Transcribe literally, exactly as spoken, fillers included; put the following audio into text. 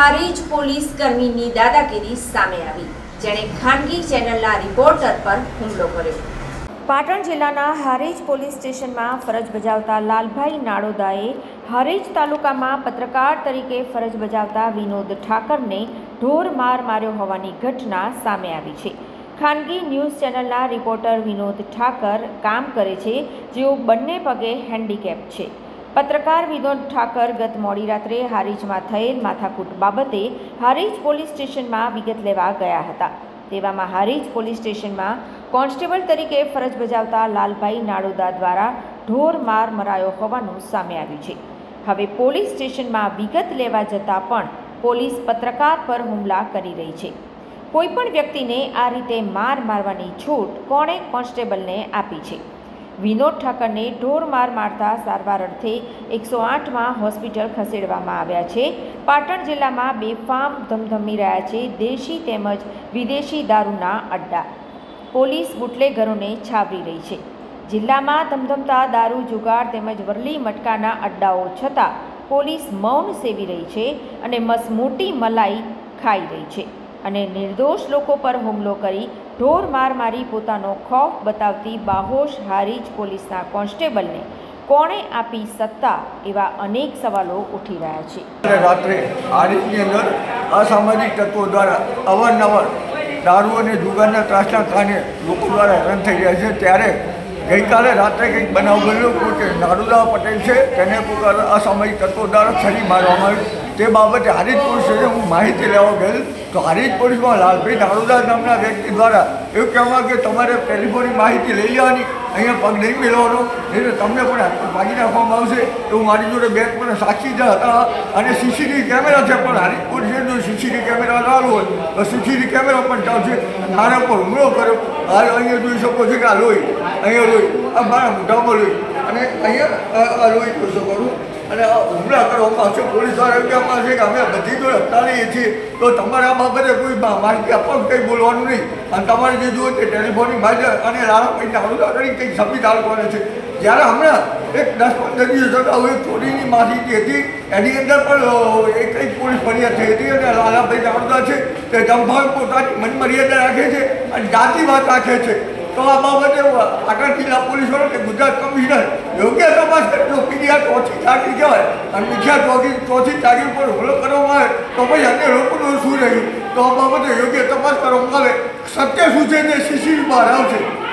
Harij police કર્મીની દાદાગીરી સામે આવી, જેણે ખાનગી ચેનલના રિપોર્ટર પર હુમલો કર્યો। પાટણ જિલ્લાના હારીજ પોલીસ સ્ટેશનમાં ફરજ બજાવતા લાલભાઈ નાડોદાએ હારીજ તાલુકામાં પત્રકાર તરીકે ફરજ બજાવતા વિનોદ ઠાકરને ઢોર માર માર્યો હોવાની ઘટના સામે આવી છે। ખાનગી ન્યૂઝ ચેનલના રિપોર્ટર વિનોદ ઠાકર કામ કરે છે, જેઓ બંને પગે હેન્ડીકેપ છે। પત્રકાર વિનોદ ઠાકર ગત મોડી રાત્રે હારીજમાં થયેલ માથાકૂટ બાબતે હારીજ પોલીસ સ્ટેશનમાં વિગત લેવા ગયા હતા। તેવામાં હારીજ પોલીસ સ્ટેશનમાં કોન્સ્ટેબલ તરીકે ફરજ બજાવતા લાલભાઈ નાડોદા દ્વારા ઢોર માર મરાયો હોવાનું સામે આવ્યું છે। હવે પોલીસ સ્ટેશનમાં વિગત લેવા જતાં પણ પોલીસ પત્રકાર પર હુમલા કરી રહી છે। કોઈપણ વ્યક્તિને આ રીતે માર મારવાની છૂટ કોણે કોન્સ્ટેબલને આપી છે? વિનોદ ઠાકરને ઢોર માર મારતા સારવાર અર્થે એકસો આઠમાં હોસ્પિટલ ખસેડવામાં આવ્યા છે। પાટણ જિલ્લામાં બેફામ ધમધમી રહ્યા છે દેશી તેમજ વિદેશી દારૂના અડ્ડા। પોલીસ બુટલેગરોને છાવરી રહી છે। જિલ્લામાં ધમધમતા દારૂ જુગાર તેમજ વરલી મટકાના અડ્ડાઓ છતાં પોલીસ મૌન સેવી રહી છે અને મસમોટી મલાઈ ખાઈ રહી છે અને નિર્દોષ લોકો પર હુમલો કરી ઢોર માર મારી પોતાનો ખૌફ બતાવતી બાહોશ હારીજ પોલીસના કોન્સ્ટેબલને કોણે આપી સત્તા, એવા અનેક સવાલો ઉઠી રહ્યા છે। રાત્રે હારીજની અંદર અસામાજિક તત્વો દ્વારા અવારનવાર દારૂ અને જુગારના ત્રાસના કારણે લોકો દ્વારા હેરાન થઈ રહ્યા છે। ત્યારે ગઈકાલે રાત્રે કંઈક બનાવ બન્યો કે નાડુદા પટેલ છે તેને કોઈ અસામાજિક તત્વો દ્વારા છરી મારવામાં આવી। તે બાબતે હારીજ પોલીસ સ્ટેશન હું માહિતી લેવા ગયેલ તો હારીજ પોલીસમાં લાલભાઈ નાડોદા નામના વ્યક્તિ દ્વારા એવું કહેવામાં કે તમારે ટેલિફોનની માહિતી લઈ લેવાની, અહીંયા પગ નહીં મેળવવાનો, એટલે તમને પણ ભાગી નાખવામાં આવશે। એવું મારી જોડે બે મને સાક્ષી હતા અને સીસીટીવી કેમેરા છે, પણ હારીજ પોલીસે જો સીસીટીવી કેમેરા ચાલુ હોય તો સીસીટીવી કેમેરા પણ ચાલશે। મારા પર હુમલો કર્યો। હાલ અહીંયા જોઈ શકો છો કે આ લોહી, અહીંયા લોહી, આ મારા મોઢામાં લોહી અને અહીંયા લોહી જોઈ શકો છો અને હુમલા કરવામાં આવશે। પોલીસ દ્વારા એવું કહેવામાં આવશે કે અમે બધી જોડે હટાવીએ છીએ, તો તમારે આ બાબતે કોઈ માહિતી આપવા કંઈ બોલવાનું નહીં અને તમારે જે જુઓ તે ટેલિફોનની માહિતી અને લાલભાઈ નાડોદા કરી કંઈક સબમિટ આપવાનું છે। જ્યારે હમણાં એક દસ પંદર દિવસ અગાઉ એક ચોરીની માહિતી હતી, એની અંદર પણ એક કંઈક પોલીસ ફરિયાદ થઈ હતી અને લાલભાઈ નાડોદા છે તે જમભાવ પોતાની મનમર્યાદા રાખે છે અને જાતિવાદ રાખે છે। તો આ બાબતે પાટણ જિલ્લા પોલીસ વડે કે ગુજરાત કમિશનર યોગ્ય તપાસ કરે। જો પીડીઆર ચોથી ચાકરી કહેવાય અને બીજા ચોથી ચોથી ચાકરી પર હુમલો કરવામાં આવે તો પછી અન્ય લોકોનું શું રહ્યું? તો આ બાબતે યોગ્ય તપાસ કરવામાં આવે, સત્ય શું છે તે સીસીટીવી બહાર આવશે।